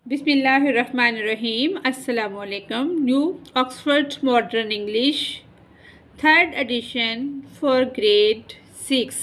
Bismillahirrahmanirrahim. Assalamu alaikum. New Oxford Modern English, 3rd edition for grade 6.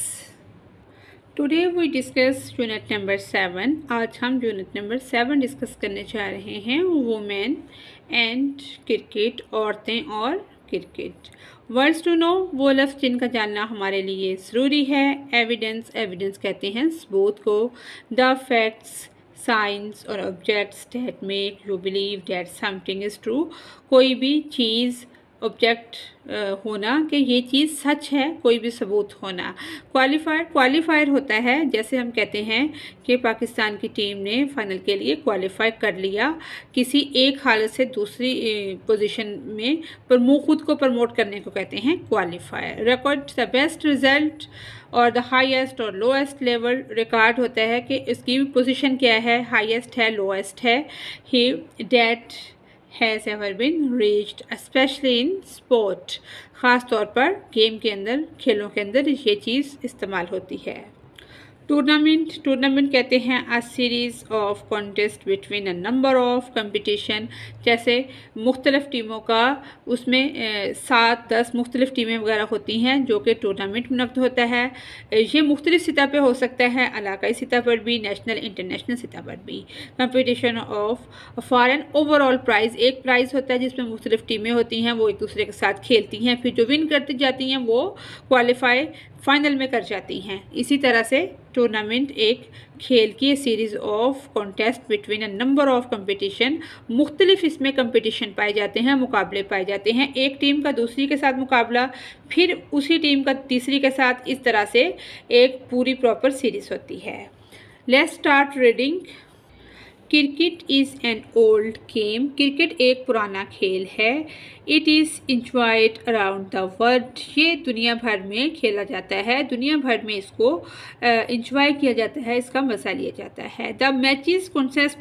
Today we discuss unit number 7. आज हम unit number 7 discuss करने जा रहे हैं women and cricket, औरतें और क्रिकेट. वर्ड्स टू नो, वो लफ्ज़ जिनका जानना हमारे लिए ज़रूरी है. एविडेंस, एविडेंस कहते हैं सबूत को. द फैक्ट्स, साइंस और objects that make you believe that something is true. कोई भी चीज़, ऑब्जेक्ट होना कि ये चीज़ सच है, कोई भी सबूत होना. क्वालिफायर, क्वालिफायर होता है जैसे हम कहते हैं कि पाकिस्तान की टीम ने फाइनल के लिए क्वालिफाई कर लिया किसी एक हालत से दूसरी पोजीशन में, पर खुद को प्रमोट करने को कहते हैं qualifier. Record the best result और द हाईएस्ट और लोएस्ट लेवल. रिकॉर्ड होता है कि इसकी पोजीशन क्या है, हाईएस्ट है, लोएस्ट है. ही that has ever been reached, especially in sport. ख़ास तौर पर गेम के अंदर, खेलों के अंदर ये चीज़ इस्तेमाल होती है. टूर्नामेंट, टूर्नामेंट कहते हैं a series of contest between a number of competition. जैसे मुख्तलिफ़ टीमों का उसमें 7-10 मुख्तलिफ़ टीमें वगैरह होती हैं जो कि टूर्नामेंट मुनक़्क़द होता है. ये मुख्तलिफ़ सतह पे हो सकता है, इलाकाई सतह पर भी, नेशनल इंटरनेशनल सतह पर भी. Competition of for an overall prize, एक प्राइज़ होता है जिसमें मुख्तलिफ़ टीमें होती हैं, वो एक दूसरे के साथ खेलती हैं, फिर जो विन करती जाती हैं वो क्वालिफाई फाइनल में कर जाती हैं. इसी तरह से टूर्नामेंट एक खेल की series of contest between a number of competition. मुख्तलिफ इसमें कंपटीशन पाए जाते हैं, मुकाबले पाए जाते हैं. एक टीम का दूसरी के साथ मुकाबला, फिर उसी टीम का तीसरी के साथ, इस तरह से एक पूरी प्रॉपर सीरीज़ होती है. Let's start reading. Cricket is an old game. Cricket एक पुराना खेल है. It is enjoyed around the world. ये दुनिया भर में खेला जाता है, दुनिया भर में इसको इंजॉय किया जाता है, इसका मज़ा लिया जाता है. The matches consist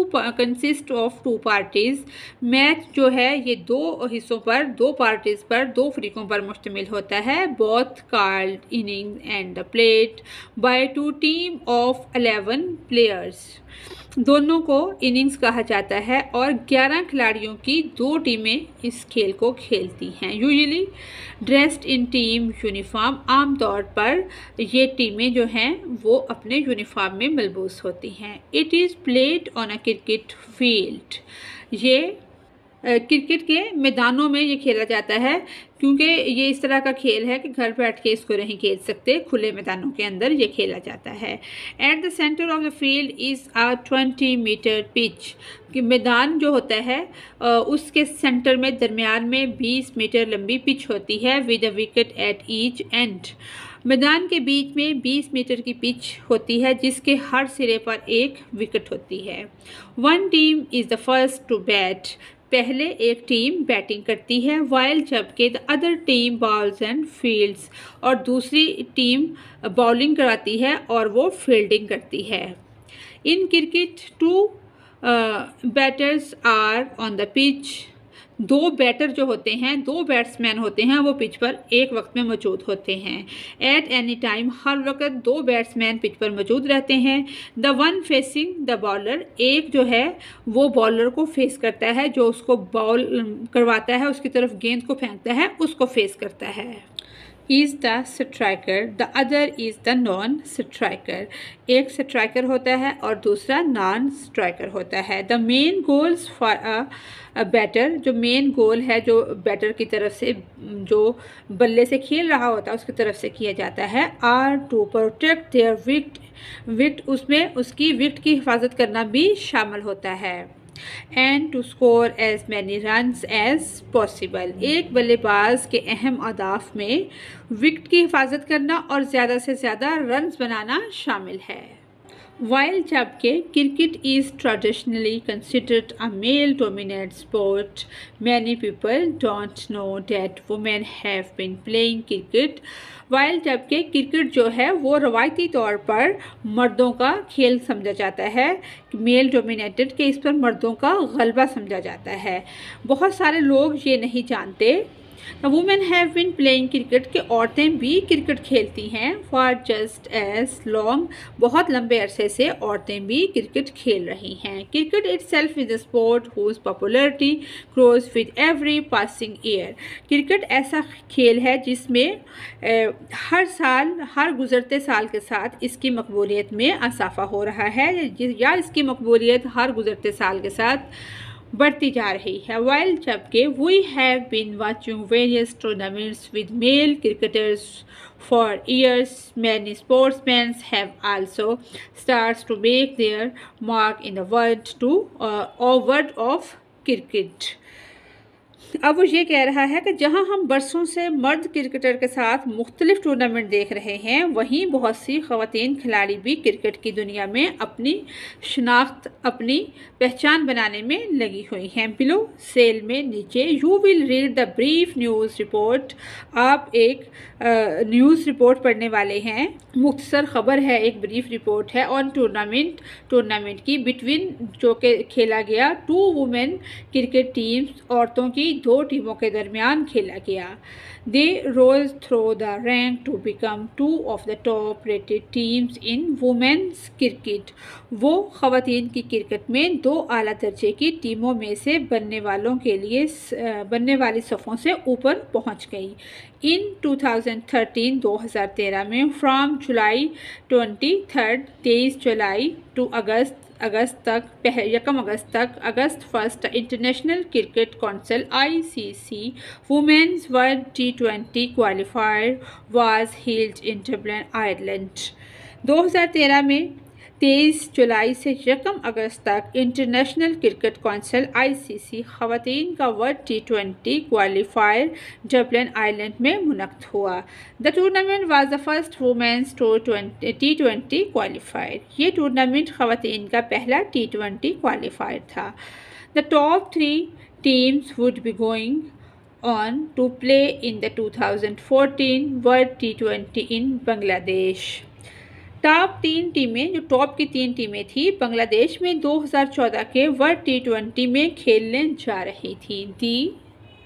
of two parties. Match जो है ये दो हिस्सों पर, दो पार्टीज़ पर, दो फ्रीकों पर मुश्तमिल होता है. Both called inning and the played by two team of 11 players. दोनों को इनिंग्स कहा जाता है और 11 खिलाड़ियों की दो टीमें इस खेल को खेलती हैं. Usually dressed in team uniform. आमतौर पर ये टीमें जो हैं वो अपने यूनिफॉर्म में मलबूस होती हैं. It is played on a cricket field. ये क्रिकेट के मैदानों में ये खेला जाता है, क्योंकि ये इस तरह का खेल है कि घर बैठ के इसको नहीं खेल सकते, खुले मैदानों के अंदर ये खेला जाता है. At the centre of the field is a 20 metre pitch. कि मैदान जो होता है उसके सेंटर में, दरमियान में 20 मीटर लंबी पिच होती है. With a wicket at each end. मैदान के बीच में 20 मीटर की पिच होती है जिसके हर सिरे पर एक विकेट होती है. One team is the first to bat. पहले एक टीम बैटिंग करती है. वाइल जबकि the other team bowls and fields. और दूसरी टीम बॉलिंग कराती है और वो फील्डिंग करती है. In cricket 2 batters are on the pitch. दो बैटर जो होते हैं, दो बैट्समैन होते हैं, वो पिच पर एक वक्त में मौजूद होते हैं. एट एनी टाइम, हर वक्त दो बैट्समैन पिच पर मौजूद रहते हैं. The one facing the bowler. एक जो है वो बॉलर को फेस करता है, जो उसको बॉल करवाता है, उसकी तरफ गेंद को फेंकता है, उसको फेस करता है. Is the striker. The other is the non striker. एक स्ट्राइकर होता है और दूसरा नॉन स्ट्राइकर होता है. The main goals for a batter. जो मेन गोल है, जो बैटर की तरफ से, जो बल्ले से खेल रहा होता है उसकी तरफ से किया जाता है, are to protect their wicket. उसमें उसकी विकेट की हिफाजत करना भी शामिल होता है. And to score as many runs as possible. एक बल्लेबाज के अहम अहदाफ में विकेट की हिफाजत करना और ज़्यादा से ज़्यादा रन्स बनाना शामिल है. While जबकि cricket is traditionally considered a male-dominated sport, many people don't know that women have been playing cricket. While जबकि क्रिकेट जो है वो रवायती तौर पर मर्दों का खेल समझा जाता है, मेल डोमिनेटेड, के इस पर मर्दों का गलबा समझा जाता है. बहुत सारे लोग ये नहीं जानते the women have been playing cricket, कि औरतें भी क्रिकेट खेलती हैं, फॉर जस्ट एज लॉन्ग, बहुत लंबे अरसे से औरतें भी क्रिकेट खेल रही हैं। Cricket itself is a sport whose popularity grows with every passing year. Cricket ऐसा खेल है जिसमें हर साल, हर गुजरते साल के साथ इसकी मकबूलियत में इजाफा हो रहा है, या इसकी मकबूलियत हर गुजरते साल के साथ बढ़ती जा रही है। वाइल जबकि we have been watching various tournaments with male cricketers for years, many sportsman have also starts to make their mark in the world of cricket. अब वो ये कह रहा है कि जहां हम बरसों से मर्द क्रिकेटर के साथ मुख्तलिफ टूर्नामेंट देख रहे हैं, वहीं बहुत सी ख़वातीन खिलाड़ी भी क्रिकेट की दुनिया में अपनी शनाख्त, अपनी पहचान बनाने में लगी हुई हैं। बिलो सेल में नीचे you will read the brief news report, आप एक न्यूज़ रिपोर्ट पढ़ने वाले हैं, मुख्तसर ख़बर है, एक ब्रीफ रिपोर्ट है ऑन टूर्नामेंट की बिटवीन, जो कि खेला गया टू वुमेन क्रिकेट टीम्स, औरतों की दो टीमों के दरमियान खेला गया। They rose through the rank to become two of the top rated teams in women's cricket, वो ख़वातीन की क्रिकेट में दो आला दर्जे की टीमों में से बनने वाली सफ़ों से ऊपर पहुंच गई। इन 2013 में फ्रॉम जुलाई 23 जुलाई टू अगस्त तक, 1 अगस्त international cricket council ICC women's world T20 qualifier was held in Dublin, Ireland. 2013 में 23 जुलाई से 1 अगस्त तक इंटरनेशनल क्रिकेट काउंसिल ICC ख़वातीन का world T20 qualifier Dublin Ireland में मुनक़्क़द हुआ। The tournament was the first women's T20 qualifier, ये टूर्नामेंट ख़वातीन का पहला T20 क्वालिफायर था। The top 3 teams would be going on to play in the 2014 World T20 in Bangladesh. Top 3 टीमें, जो टॉप की 3 टीमें थी, बांग्लादेश में 2014 के वर्ल्ड T20 में खेलने जा रही थी।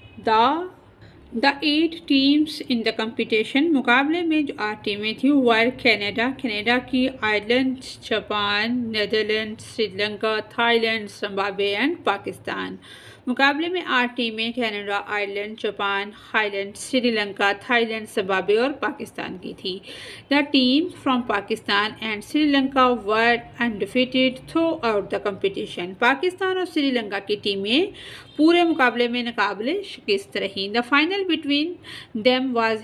The 8 teams in the competition, मुकाबले में जो 8 टीमें थी, वर कनाडा की, Ireland, Japan, Netherlands, Sri Lanka, Thailand, Zimbabwe and Pakistan. मुकाबले में 8 टीमें Canada, Ireland, Japan, Thailand, Sri Lanka, Thailand, Zimbabwe और पाकिस्तान की थी। The teams from Pakistan and Sri Lanka were undefeated throughout the competition, Pakistan और श्रीलंका की टीमें पूरे मुकाबले में नाकाबिले शिकस्त रहीं। The final between them was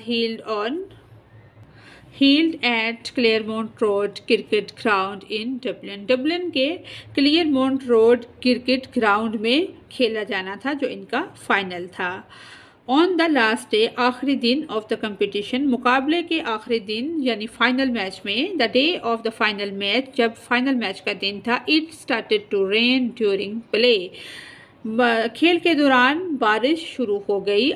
heeld at Claremont Road cricket ground in Dublin, Dublin के क्लियरमोंट रोड क्रिकेट ग्राउंड में खेला जाना था, जो इनका फाइनल था। ऑन द लास्ट डे, आखिरी दिन ऑफ द कंपटीशन, मुकाबले के आखिरी दिन यानी फाइनल मैच में, the day of the final match, जब फाइनल मैच का दिन था, it started to rain during play, खेल के दौरान बारिश शुरू हो गई।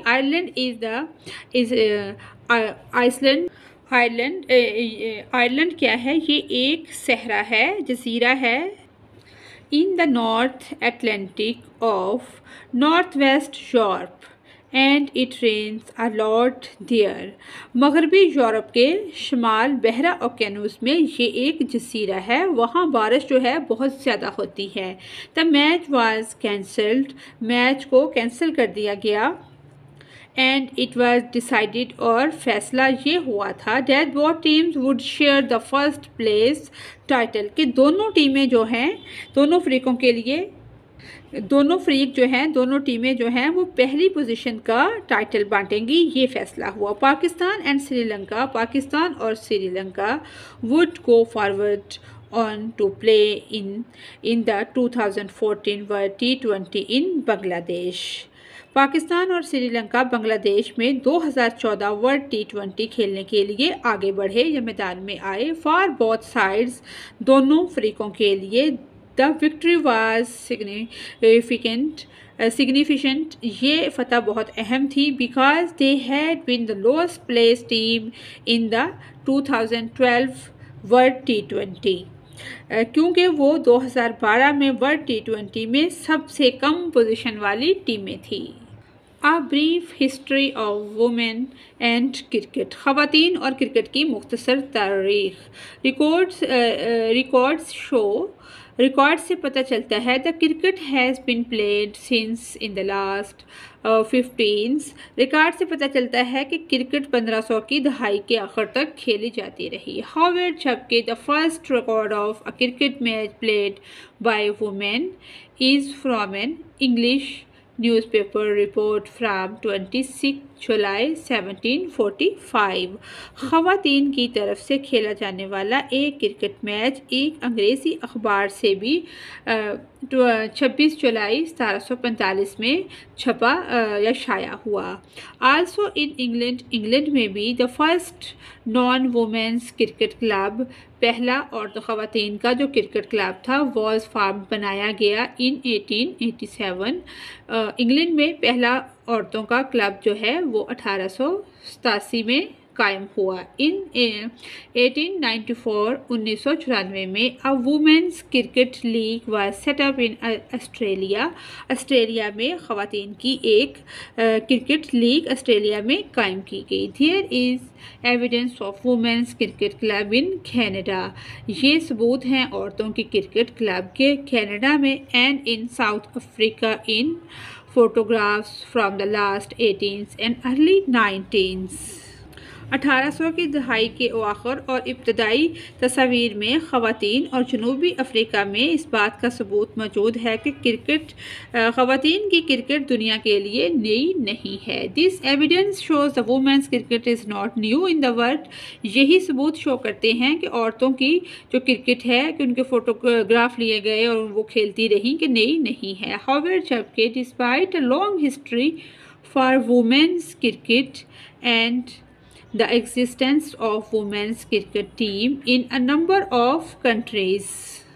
आयरलैंड क्या है? ये एक सहरा है, जजीरा है, in the North Atlantic off north west Europe and it rains a lot there, मगरबी यूरोप के शमाल बहरा ओकेनूस में ये एक जजीरा है, वहाँ बारिश जो है बहुत ज़्यादा होती है। The match was cancelled, match को कैंसिल कर दिया गया। एंड इट वाज डिसाइडेड, और फैसला ये हुआ था, that both teams would share the first place title, कि दोनों टीमें जो हैं, दोनों फ़रीकों के लिए, दोनों टीमें जो हैं वो पहली पोजीशन का टाइटल बांटेंगी, ये फैसला हुआ। पाकिस्तान और Sri Lanka would go forward on to play in the 2014 World T20 in Bangladesh. Pakistan और श्रीलंका बांग्लादेश में 2014 वर्ल्ड T20 खेलने के लिए आगे बढ़े या मैदान में आए। फॉर बोथ साइड्स, दोनों फरीकों के लिए, द विक्ट्री वाज सिग्निफिकेंट, ये फतह बहुत अहम थी, because they had been the lowest place team in the 2012 world T20, क्योंकि वो 2012 में वर्ल्ड T20 में सबसे कम पोजीशन वाली टीमें थी। A brief history of women and cricket. ख़वातीन और क्रिकेट की मुख्तसर तारीख. रिकॉर्ड्स से पता चलता है the cricket has been played since in the last 15. Record से पता चलता है कि क्रिकेट 1500 की दहाई के आखिर तक खेली जाती रही. हाउएवर, जबकि the first record of a cricket match played by women is from an English newspaper report from 26 July 1745. ख़वातीन की तरफ से खेला जाने वाला एक क्रिकेट मैच एक अंग्रेज़ी अखबार से भी 26 जुलाई 1745 में छपा या शाया हुआ. आल्सो इन इंग्लैंड में भी the first non women's cricket club, पहला औरतों ख़वातीन का जो क्रिकेट क्लब था, वॉज फार्म बनाया गया इन 1887. इंग्लैंड में पहला औरतों का क्लब जो है वो 1887 में कायम हुआ. इन 1894 1994 में a women's cricket league was set up in Australia में ख़वातीन की एक क्रिकेट लीग ऑस्ट्रेलिया में कायम की गई. There is evidence of women's cricket club in Canada. ये सबूत हैं औरतों की क्रिकेट क्लब के कनाडा में and in South Africa in photographs from the last 18th and early 19th. 1800 की दहाई के अवाखिर और इब्तदाई तस्वीर में ख़वातीन और जनूबी अफ्रीका में इस बात का सबूत मौजूद है कि ख़वातीन की क्रिकेट दुनिया के लिए नई नहीं है. This evidence shows the women's cricket is not new in the world. यही सबूत शो करते हैं कि औरतों की जो क्रिकेट है कि उनके फ़ोटोग्राफ लिए गए और वो खेलती रहीं कि नई नहीं है. हाउएवर, जबकि despite a long history for women's cricket and the existence of women's cricket team in a number of countries,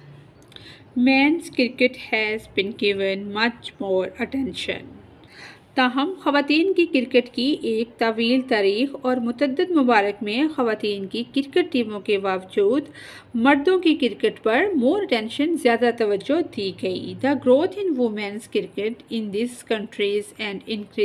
men's cricket has been given much more attention. ताहम ख़वातीन की क्रिकेट की एक तवील तारीख़ और मुतअद्दिद ममालिक में ख़वातीन की क्रिकेट टीमों के बावजूद मर्दों की क्रिकेट पर मोर अटेंशन, ज़्यादा तवज्जो दी गई. The growth in women's cricket in this countries and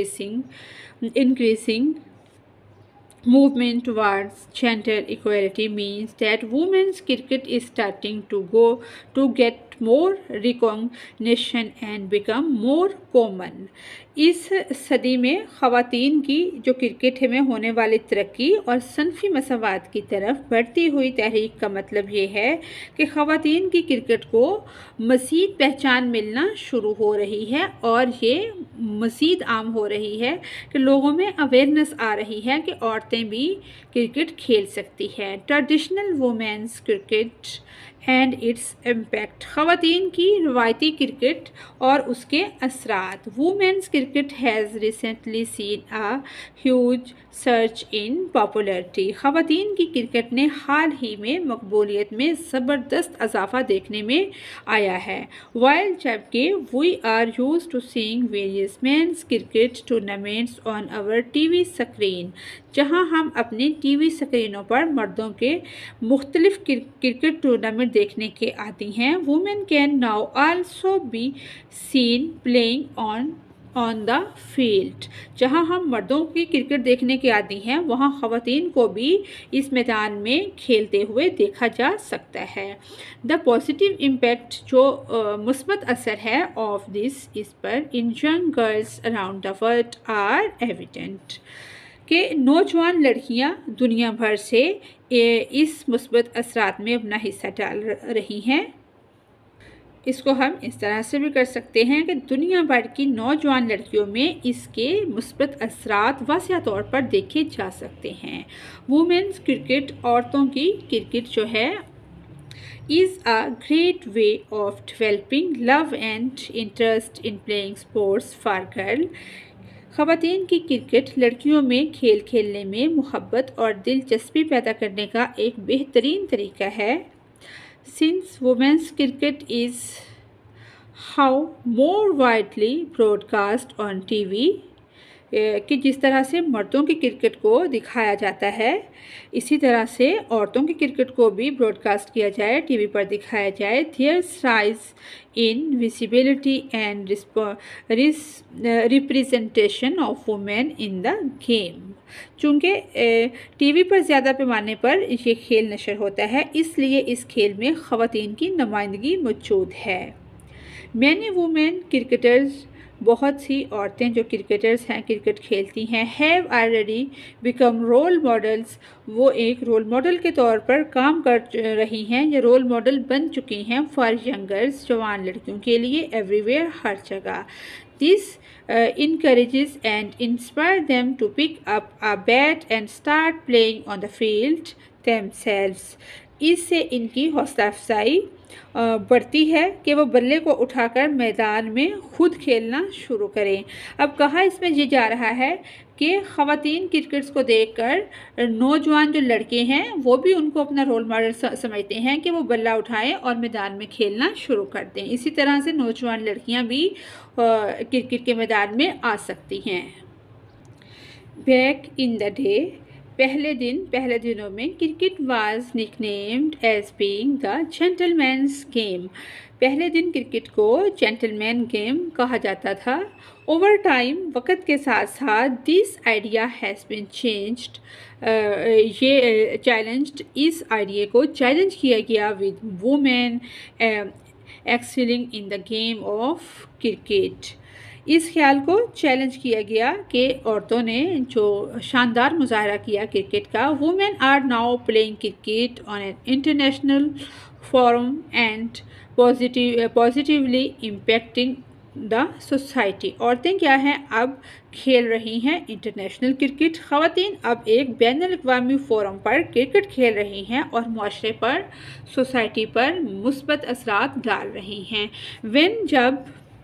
increasing movement towards gender equality means that women's cricket is starting to get more recognition and become more common. इस सदी में ख़वातीन की जो क्रिकेट में होने वाली तरक्की और सनफ़ी मसावात की तरफ बढ़ती हुई तहरीक का मतलब ये है कि ख़वातीन की क्रिकेट को मज़ीद पहचान मिलना शुरू हो रही है और ये मज़ीद आम हो रही है कि लोगों में अवेयरनेस आ रही है कि औरतें भी क्रिकेट खेल सकती हैं. Traditional women's cricket and its impact. ख़वातीन की रवायती क्रिकेट और उसके असरात. Women's cricket has recently seen a huge search in popularity. ख़वातीन की क्रिकेट ने हाल ही में मकबूलियत में ज़बरदस्त इजाफा देखने में आया है. वाइल, जबकि we are used to seeing various men's cricket tournaments on our TV screen. जहां हम अपनी टीवी स्क्रीनों पर मर्दों के मुख्तलिफ क्रिकेट टूर्नामेंट देखने के आती हैं. Women can now also be seen playing on the field. जहां हम मर्दों की क्रिकेट देखने के आदी हैं वहां ख़वातीन को भी इस मैदान में खेलते हुए देखा जा सकता है. द पॉजिटिव इम्पैक्ट, जो मुस्बत असर है ऑफ दिस इस पर in young girls around the world are evident. कि नौजवान लड़कियां दुनिया भर से इस मुस्बत असरात में अपना हिस्सा डाल रही हैं. इसको हम इस तरह से भी कर सकते हैं कि दुनिया भर की नौजवान लड़कियों में इसके मुस्बत असरात वाज़िह तौर पर देखे जा सकते हैं. वुमेन्स क्रिकेट, औरतों की क्रिकेट जो है, is a great way of developing love and interest in playing sports for girls. ख़वातीन की क्रिकेट लड़कियों में खेल खेलने में मुहब्बत और दिलचस्पी पैदा करने का एक बेहतरीन तरीका है. Since women's cricket is how more widely broadcast on TV, कि जिस तरह से मर्दों की क्रिकेट को दिखाया जाता है इसी तरह से औरतों की क्रिकेट को भी ब्रॉडकास्ट किया जाए, टीवी पर दिखाया जाए। There's rise in visibility and representation of women in the game. चूँकि टीवी पर ज़्यादा पैमाने पर ये खेल नशर होता है, इसलिए इस खेल में ख़वातीन की नुमाइंदगी मौजूद है। मैनी वुमेन क्रिकेटर्स, बहुत सी औरतें जो क्रिकेटर्स हैं, क्रिकेट खेलती हैं, have already become role models, वो एक रोल मॉडल के तौर पर काम कर रही हैं या रोल मॉडल बन चुकी हैं फॉर यंगर्स, जवान लड़कियों के लिए, एवरीवेयर, हर जगह। This encourages and inspire them to pick up a bat and start playing on the field themselves। इससे इनकी हौसला अफजाई बढ़ती है कि वो बल्ले को उठाकर मैदान में खुद खेलना शुरू करें। अब कहा इसमें ये जा रहा है कि ख़वातीन क्रिकेट्स को देखकर नौजवान जो लड़के हैं वो भी उनको अपना रोल मॉडल समझते हैं कि वो बल्ला उठाएं और मैदान में खेलना शुरू कर दें। इसी तरह से नौजवान लड़कियां भी क्रिकेट के मैदान में आ सकती हैं। बैक इन द डे, पहले दिनों में cricket was nicknamed as being the gentleman's game. पहले दिन क्रिकेट को जेंटलमैन गेम कहा जाता था। ओवर टाइम, वक़्त के साथ साथ, this idea has been changed, ये चैलेंज्ड, इस आइडिया को चैलेंज किया गया with women excelling in the game of cricket. इस ख्याल को चैलेंज किया गया कि औरतों ने जो शानदार मुजाहरा किया क्रिकेट का, women are now playing cricket on an international forum and positively impacting the society. औरतें क्या हैं, अब खेल रही हैं इंटरनेशनल क्रिकेट। ख़वातीन अब एक बैनुल-अक़वामी फोरम पर क्रिकेट खेल रही हैं और मुआशरे पर, सोसाइटी पर मुस्बत असरात डाल रही हैं। जब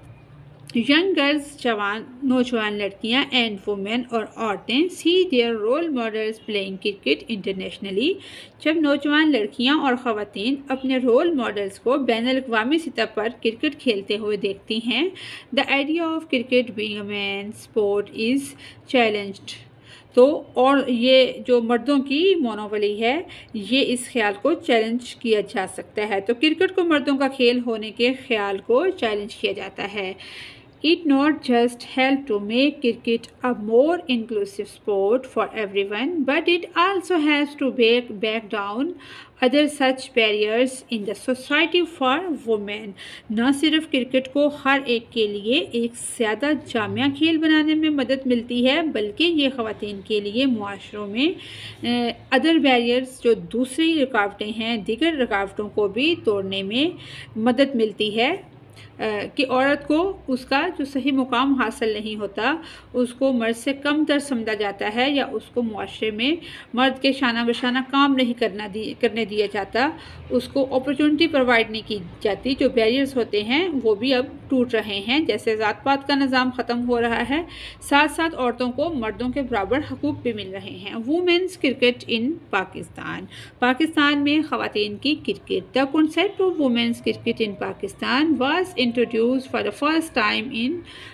यंग गर्ल्स, नौजवान लड़कियां, एंड वुमेन और औरतें, see their role models playing cricket internationally, जब नौजवान लड़कियां और ख़वातीन अपने रोल मॉडल्स को बैनुल-अक़वामी सतह पर क्रिकेट खेलते हुए देखती हैं, the idea of cricket being a man sport is challenged. तो और ये जो मर्दों की मोनोपोली है, ये इस ख्याल को चैलेंज किया जा सकता है। तो क्रिकेट को मर्दों का खेल होने के ख्याल को चैलेंज किया जाता है। It not just help to make cricket a more inclusive sport for everyone, but it also has to back down other such barriers in the society for women। न सिर्फ क्रिकेट को हर एक के लिए एक ज़्यादा जामिया खेल बनाने में मदद मिलती है, बल्कि ये ख़वातीन के लिए मुआशरों में अदर बैरियर्स, जो दूसरी रुकावटें हैं, दीगर रुकावटों को भी तोड़ने में मदद मिलती है कि औरत को उसका जो सही मुकाम हासिल नहीं होता, उसको मर्द से कम तर समझा जाता है, या उसको मुआशरे में मर्द के शाना बशाना काम नहीं करने दिया जाता, उसको अपॉर्चुनिटी प्रोवाइड नहीं की जाती। जो बैरियर्स होते हैं वो भी अब टूट रहे हैं। जैसे ज़ात पात का निज़ाम ख़त्म हो रहा है, साथ साथ औरतों को मर्दों के बराबर हकूक़ भी मिल रहे हैं। Women's cricket in Pakistan, Pakistan में ख़वातीन की cricket. The concept of women's cricket in Pakistan was introduced for the first time in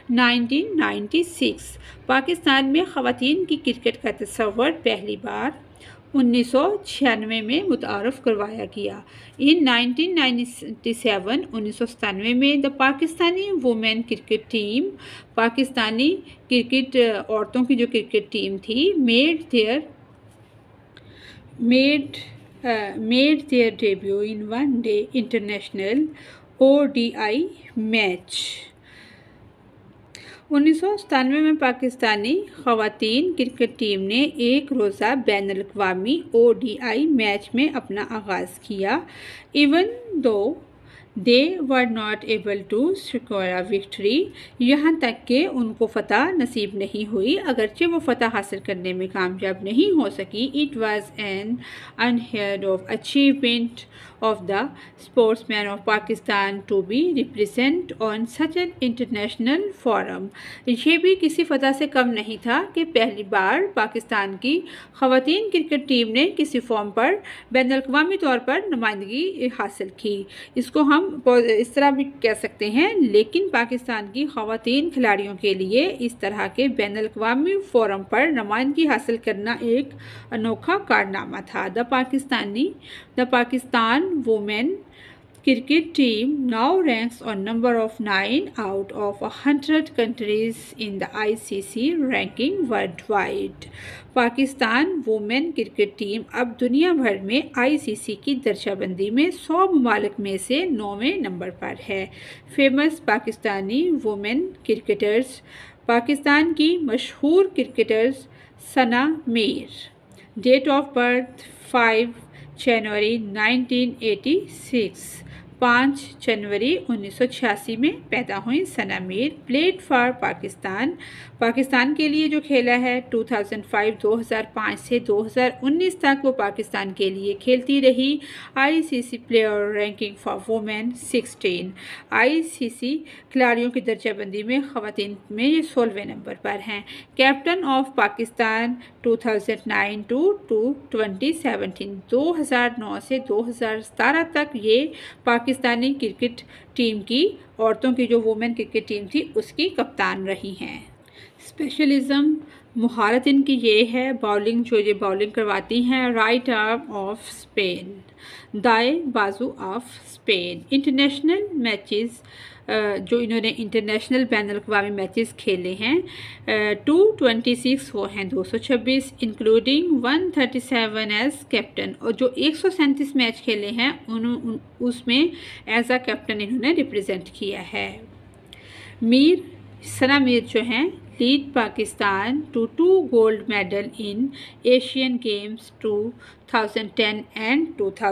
1996। Pakistan में ख़वातीन की क्रिकेट का तस्वर पहली बार 1996 में मुतारफ़ करवाया गया। इन 1997 में the Pakistani women cricket team, Pakistani cricket औरतों की जो क्रिकेट टीम थी, made their debut in one day international ODI match. 1997 में पाकिस्तानी ख़वातीन क्रिकेट टीम ने एक रोज़ा बैनुल-अक़वामी ODI मैच में अपना आगाज़ किया। Even though they were not able to secure a victory, यहाँ तक कि उनको फ़तह नसीब नहीं हुई, अगरचे वो फ़तह हासिल करने में कामयाब नहीं हो सकी। It was an unheard of achievement of the sportsmen of Pakistan to be represent on such an international forum। ये भी किसी फतह से कम नहीं था कि पहली बार पाकिस्तान की ख़वातीन क्रिकेट टीम ने किसी फॉर्म पर बैनुल-अक़वामी तौर पर नुमाइंदगी हासिल की। इसको हम हम इस तरह भी कह सकते हैं, लेकिन पाकिस्तान की ख़वातीन खिलाड़ियों के लिए इस तरह के बैनुल-अक़वामी फोरम पर नुमाइंदगी हासिल करना एक अनोखा कारनामा था। The Pakistan women cricket team now ranks on number of 9 out of 100 countries in the ICC ranking worldwide। Pakistan women cricket team अब दुनिया भर में ICC की दर्जाबंदी में 100 ममालिक में से 9वें नंबर पर है। Famous Pakistani women cricketers. Pakistan की मशहूर cricketers Sana Mir. Date of birth 5 जनवरी 1986। 5 जनवरी 1986 में पैदा हुई सना मीर। प्लेड फॉर पाकिस्तान के लिए जो खेला है 2005 से 2019 तक वो पाकिस्तान के लिए खेलती रही। ICC player ranking for women 16। ICC खिलाड़ियों की दर्जाबंदी में ख़वातीन में ये 16वें नंबर पर हैं। Captain of Pakistan 2009 to 2017। 2009 से 2017 तक ये पाकिस्तानी क्रिकेट टीम की, औरतों की जो वुमेन क्रिकेट टीम थी उसकी कप्तान रही हैं। स्पेशलिज्म महारत इनकी ये है, बॉलिंग जो ये बॉलिंग करवाती हैं। राइट आर्म ऑफ स्पेन, दाएं बाजू ऑफ स्पेन। इंटरनेशनल मैचेस जो इन्होंने इंटरनेशनल बैनुल-अक़वामी मैचेस खेले हैं 226 वो हैं 226, इंक्लूडिंग 137 एज कैप्टन। और जो 137 मैच खेले हैं उसमें एज अ कैप्टन इन्होंने रिप्रेजेंट किया है। सना मीर जो हैं lead Pakistan to 2 gold medal in Asian Games 2010 and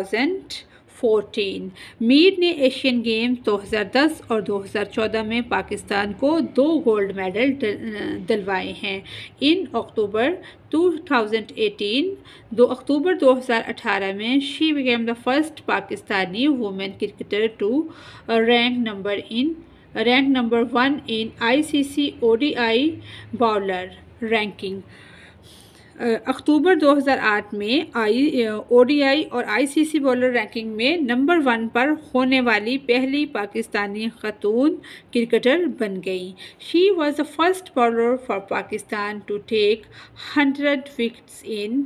2014। Mir ने एशियन गेम्स 2010 और 2014 में पाकिस्तान को 2 गोल्ड मेडल दिलवाए हैं। इन अक्टूबर 2018 में she became the first Pakistani women cricketer to rank number 1 in ICC ODI bowler ranking. October 2008 में ODI और ICC बॉलर रैंकिंग में number 1 पर होने वाली पहली पाकिस्तानी खतून क्रिकेटर बन गई। She was the first bowler for Pakistan to take 100 wickets in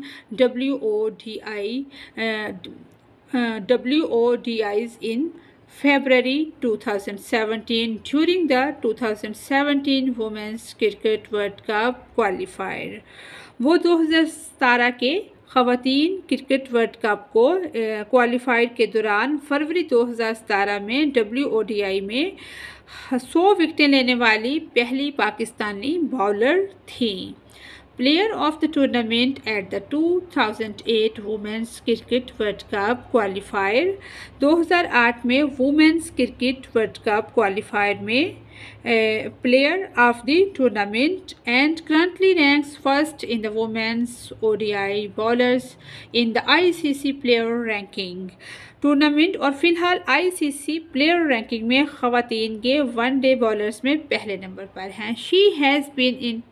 WODIs in February 2017 during the 2017 Women's Cricket World Cup qualifier। वो 2017 के ख़वातीन क्रिकेट वर्ल्ड कप को क्वालिफायर के दौरान फरवरी 2017 में WODI में 100 विकेटें लेने वाली पहली पाकिस्तानी बॉलर थीं। Player of the tournament at the 2008 Women's Cricket World Cup qualifier। 2008 में women's cricket world cup qualifier में player of the tournament and currently ranks first in the women's ODI bowlers in the ICC player ranking। Tournament और फिलहाल ICC player ranking में ख़वातीन के one day bowlers में पहले number पर हैं। She has been in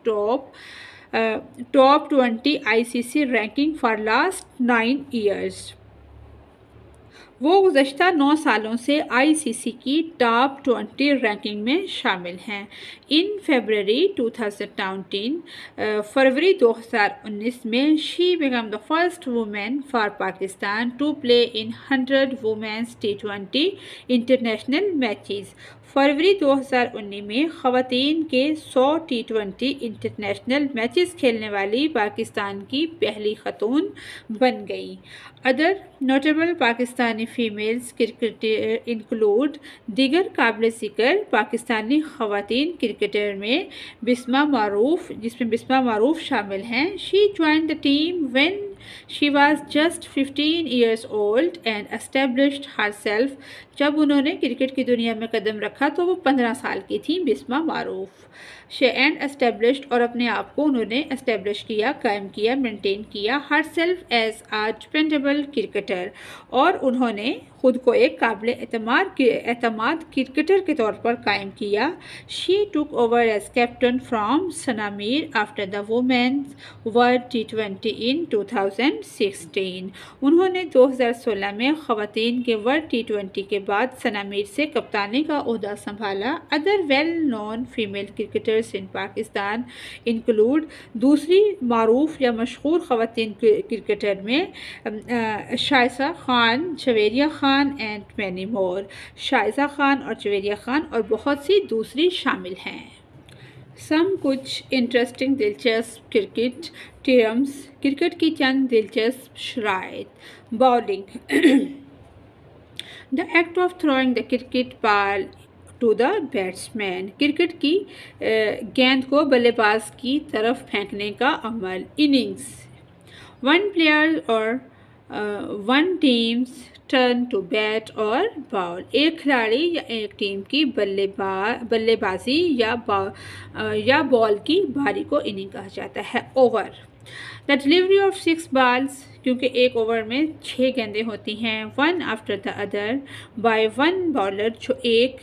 top 20 ICC ranking for last 9 years. वो गुज़श्ता 9 सालों से ICC की टॉप 20 रैंकिंग में शामिल हैं। इन फरवरी 2019 में she became the first women for Pakistan to play in 100 women's T20 international matches. फरवरी 2019 में ख़वातीन के 100 T20 इंटरनेशनल मैचेस खेलने वाली पाकिस्तान की पहली खतून बन गई। Other notable Pakistani females cricketer include दीगर काबिल ज़िक्र पाकिस्तानी ख़वातीन क्रिकेटर में बिस्मा मारूफ, जिसमें बिस्मा मारूफ शामिल हैं। She joined the team when she was just 15 years old and established herself। जब उन्होंने क्रिकेट की दुनिया में कदम रखा तो वो 15 साल की थी बिस्मा मारूफ। एंड एस्टेब्लिश्ड और अपने आप को उन्होंने एस्टेब्लिश किया, कायम किया, मेंटेन किया हर self as a dependable cricketer, और उन्होंने खुद को एक काबिल एतमाद क्रिकेटर के तौर पर कायम किया। She took over as captain from Sana Mir after the women's world T20 in 2016। उन्होंने 2016 में ख़वातीन के वर्ल्ड T20 के बाद सना मीर से कप्तानी का ओहदा संभाला। Other well known female cricketers in Pakistan include, दूसरी मारूफ या मशहूर ख़वातीन क्रिकेटर में Shaiza Khan, Javeria Khan and many more. Shaiza Khan और चवेरिया खान और बहुत सी दूसरी शामिल हैं। सम कुछ इंटरेस्टिंग दिलचस्प क्रिकेट टर्म्स, क्रिकेट की चंद दिलचस्प शराइत। Bowling, the act of throwing the cricket ball to the batsman, cricket की गेंद को बल्लेबाज की तरफ फेंकने का अमल। इनिंग्स, वन प्लेयर और one teams turn to bat और बॉल, एक खिलाड़ी या एक टीम की बल्लेबाजी या बॉल की बारी को इनिंग कहा जाता है। Over, the delivery of 6 balls, क्योंकि एक ओवर में 6 गेंदें होती हैं। One after the other by one bowler, जो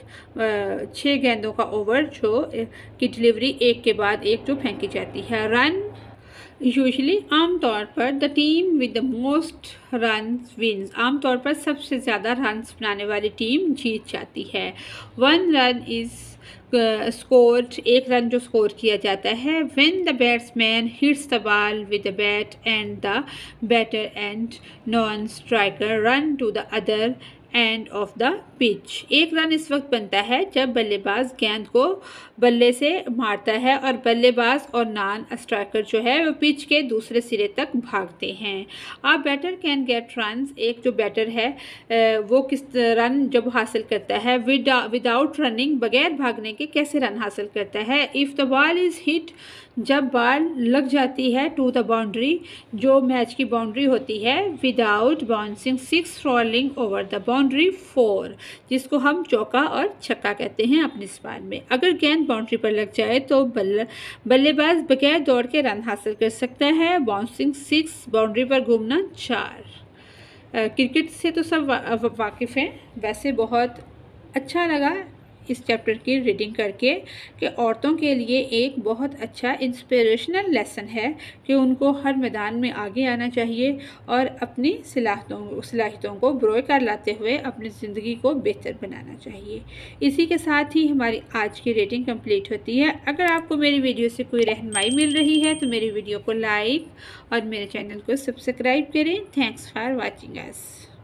6 गेंदों का ओवर की डिलीवरी एक के बाद एक जो फेंकी जाती है। रन, यूजली आमतौर पर the team with the most runs wins, आमतौर पर सबसे ज़्यादा रन्स बनाने वाली टीम जीत जाती है। वन रन इज़ स्कोर्ड, एक रन जो स्कोर किया जाता है। When the batsman hits the ball with the bat and the batter and non striker run to the other end of the pitch, एक रन इस वक्त बनता है जब बल्लेबाज गेंद को बल्ले से मारता है और बल्लेबाज और नॉन स्ट्राइकर जो है वो पिच के दूसरे सिरे तक भागते हैं। A batter can get runs, एक जो बैटर है वो किस रन जब हासिल करता है विदाउट रनिंग, बगैर भागने के कैसे रन हासिल करता है। If the ball is hit, जब बॉल लग जाती है टू द बाउंड्री, जो मैच की बाउंड्री होती है, without bouncing 6 rolling over the boundary 4, जिसको हम चौका और छक्का कहते हैं अपनी ज़बान में। अगर गेंद बाउंड्री पर लग जाए तो बल्लेबाज बगैर दौड़ के रन हासिल कर सकता है। बाउंसिंग 6, बाउंड्री पर घूमना 4। क्रिकेट से तो सब वाकिफ़ हैं, वैसे बहुत अच्छा लगा इस चैप्टर की रीडिंग करके कि औरतों के लिए एक बहुत अच्छा इंस्पिरेशनल लेसन है कि उनको हर मैदान में आगे आना चाहिए और अपनी सलाहियतों को बरोकार लाते हुए अपनी ज़िंदगी को बेहतर बनाना चाहिए। इसी के साथ ही हमारी आज की रीडिंग कंप्लीट होती है। अगर आपको मेरी वीडियो से कोई रहनुमाई मिल रही है तो मेरी वीडियो को लाइक और मेरे चैनल को सब्सक्राइब करें। Thanks for watching us.